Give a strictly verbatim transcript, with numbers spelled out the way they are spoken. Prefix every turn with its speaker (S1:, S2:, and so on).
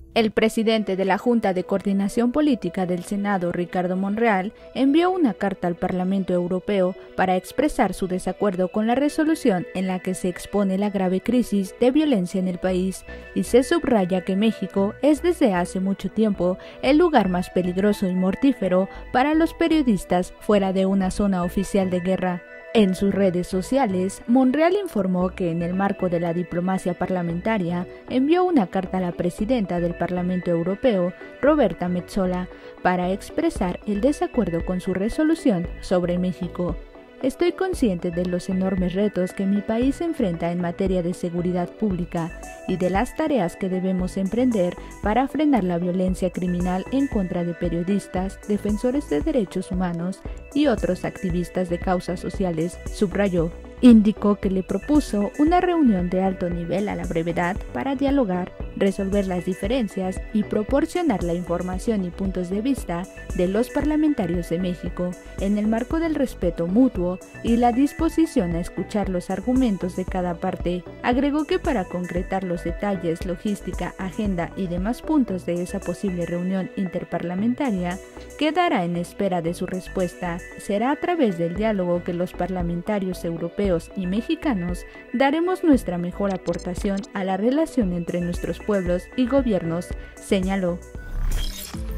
S1: El presidente de la Junta de Coordinación Política del Senado, Ricardo Monreal, envió una carta al Parlamento Europeo para expresar su desacuerdo con la resolución en la que se expone la grave crisis de violencia en el país y se subraya que México es desde hace mucho tiempo el lugar más peligroso y mortífero para los periodistas fuera de una zona oficial de guerra. En sus redes sociales, Monreal informó que en el marco de la diplomacia parlamentaria envió una carta a la presidenta del Parlamento Europeo, Roberta Metsola, para expresar el desacuerdo con su resolución sobre México. Estoy consciente de los enormes retos que mi país enfrenta en materia de seguridad pública y de las tareas que debemos emprender para frenar la violencia criminal en contra de periodistas, defensores de derechos humanos y otros activistas de causas sociales, subrayó. Indicó que le propuso una reunión de alto nivel a la brevedad para dialogar, resolver las diferencias y proporcionar la información y puntos de vista de los parlamentarios de México en el marco del respeto mutuo y la disposición a escuchar los argumentos de cada parte. Agregó que para concretar los detalles, logística, agenda y demás puntos de esa posible reunión interparlamentaria, quedará en espera de su respuesta. Será a través del diálogo que los parlamentarios europeos y mexicanos daremos nuestra mejor aportación a la relación entre nuestros pueblos y gobiernos, señaló.